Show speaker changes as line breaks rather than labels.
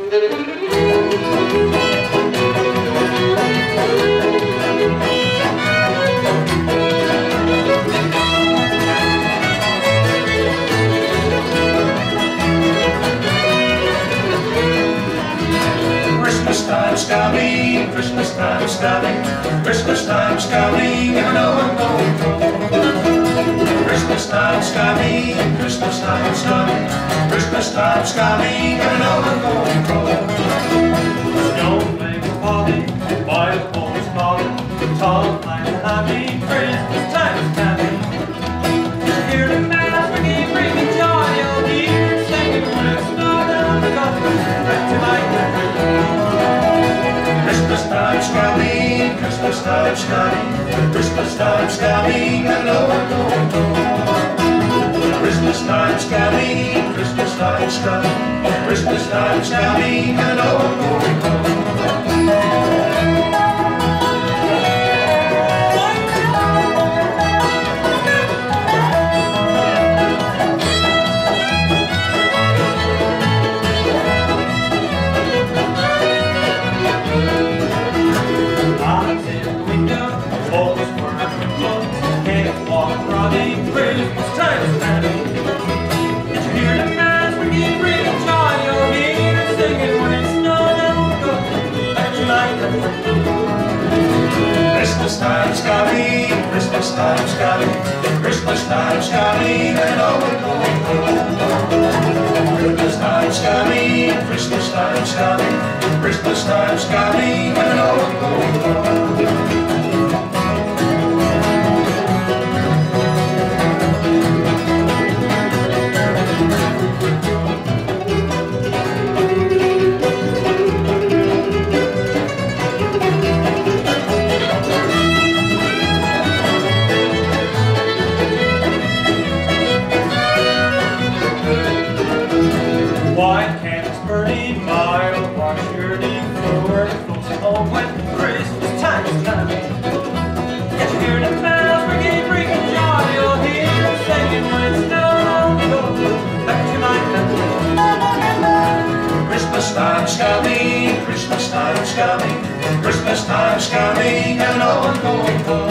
Christmas time's coming, Christmas time's coming, Christmas time's coming, and I know I'm going home. Christmas time's coming, Christmas time's coming, Christmas time's coming, and I know I'm going home. Snowflakes falling, wild boys calling, tall pines humming, Christmas time's coming. Hear the bells ringing, bringing joy, you'll hear singing when it's snowed down the gully, back to my country. Christmas time's coming, Christmas time's coming, Christmas time's coming, I know I'm going home. Christmas time's coming, Christmas time's coming, Christmas time's coming, I know I'm going home. Christmas time's coming, Christmas time's coming, Christmas time's coming, I know we're going home. Christmas time's coming, Christmas time's coming, Christmas time's coming, I know we're going home. White candles burning, mild wash yearning for folks at home when Christmas time is coming. Can't you hear the bells ringing, bringing joy? You'll hear them singing when it's snowed on the go back to my country. Christmas time's coming, Christmas time's coming, Christmas time's coming, I know I'm going home.